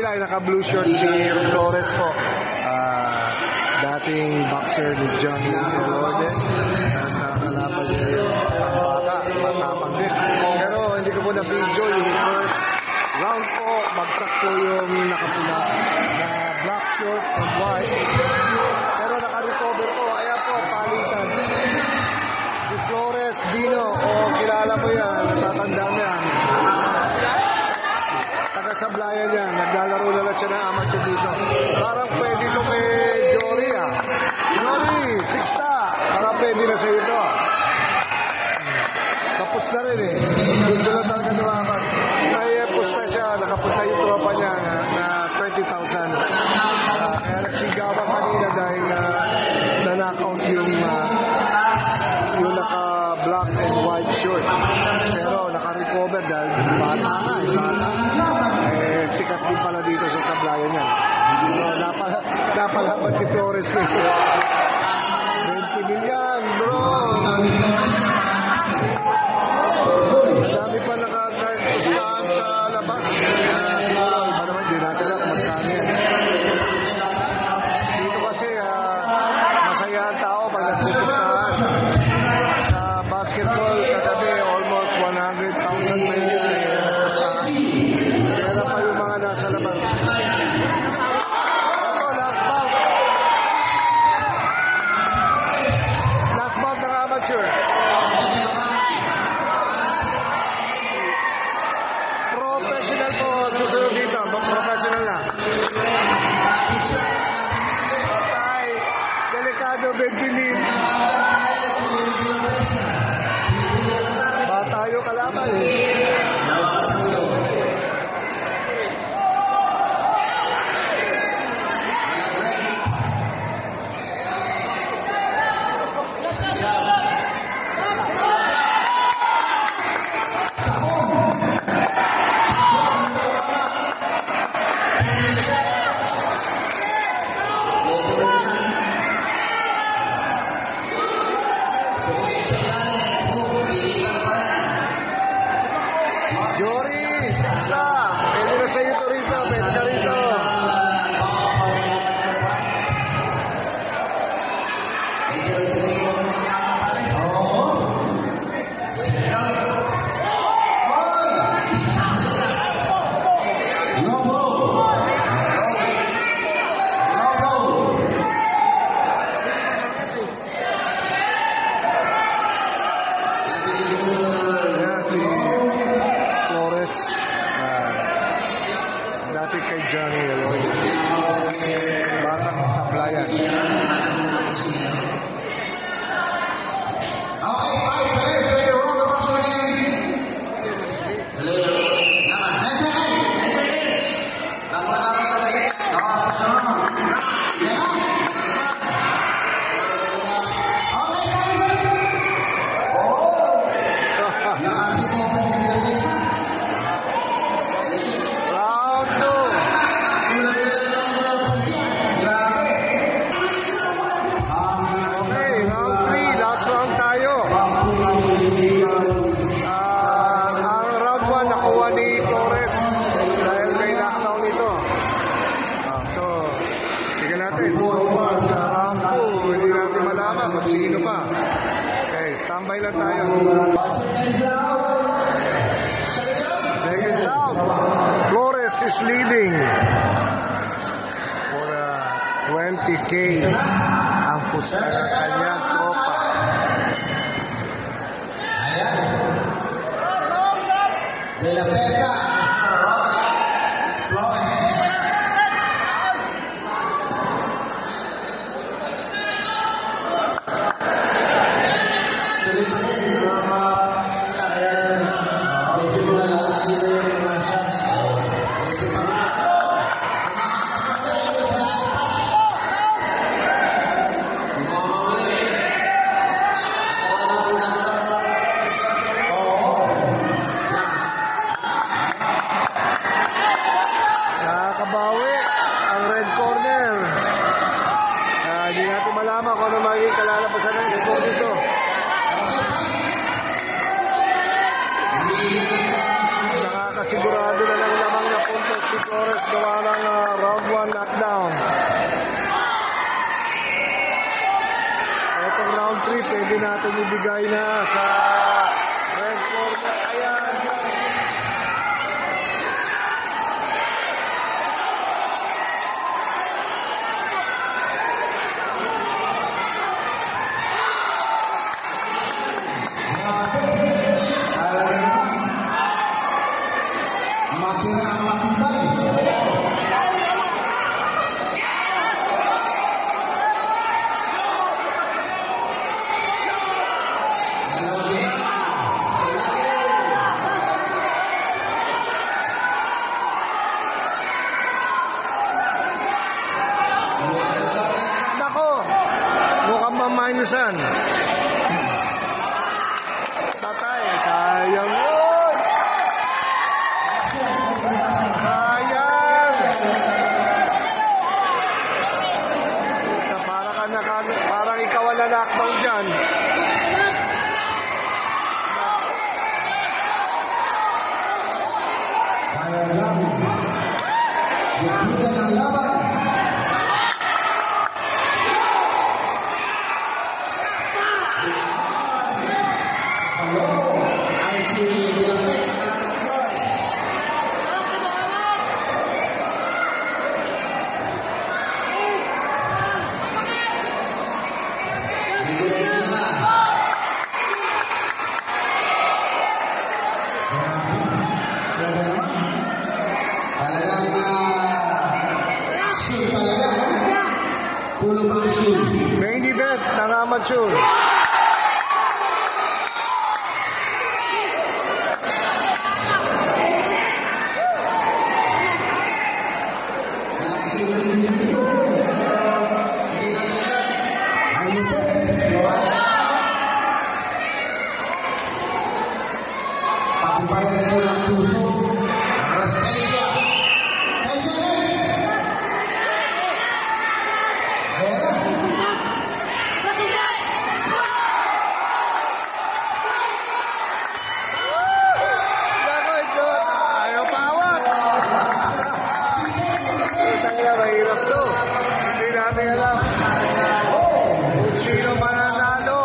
kabila ay naka-blue shirt si Flores po. Dating boxer ni Johnny Elorde. Nakakalaban siya ang bata. Matapang din. Pero hindi ko po na-video yung first round po. Bagsak po yung nakapula na black short and white. Pero naka-recover po. Ayan po, palitan. Si Flores Dino. Kilala mo yan. Natatanda mo yan. Sablayan yan, naglalaro na lang siya ng amateur dito. Parang pwede ito kay Jory Jory, 6 parang pwede na sa'yo ito. Tapos na rin eh. Gusto na talaga naman. Nai-post na siya, nakapunta yung tropa niya na 20,000. Kaya nagsigawan kanina dahil na-knockout yung naka-black and white short. Pero naka-recover dahil bata nga sikat din pala dito sa sablayan niya. Napalaban si Flores. 20 million, bro. Madami pa nakakagustahan sa labas. Siguro, iba naman, di natin lang magkano yan. Dito kasi, masaya ang tao pag nasugustahan. Sa basketball, kagabi, almost 100,000 million. Sa labas. Last bout ng amateur. Professional po. Susunod dito. Professional na. Patay. Delikado, Benjamin. Batayo kalaban eh. Sino pa? Okay, tambay lang tayo. Second out. Flores is leading for 20K ang pusta ng kanyang tropa. De la Pesa. bigay na sa red corner. Ayan. Nako, mukhang mamanusan. Patay, sayang yun. Sayang. Parang ikaw ang lalakbang dyan. Kita ng laban. Main event ng amateur. Pagpapalit ito ng puso. Mahirap to. Hindi natin alam kung sino mananalo.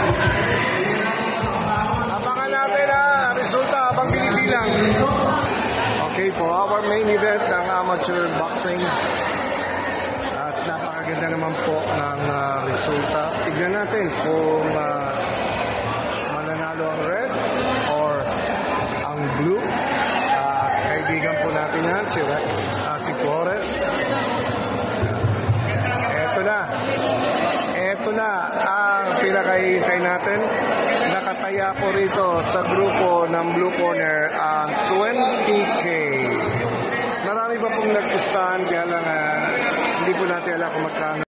Abangan natin resulta habang binibilang. Okay, for our main event ng amateur boxing. At napakaganda naman po ng resulta. Tignan natin kung mananalo ang red or ang blue. Kaibigan po natin yan, si Flores. Ito na ang pinakahihintay natin. Nakataya po rito sa grupo ng Blue Corner ang 20K. Marami pa pong nagpustahan, kaya lang hindi po natin alam kung magkano.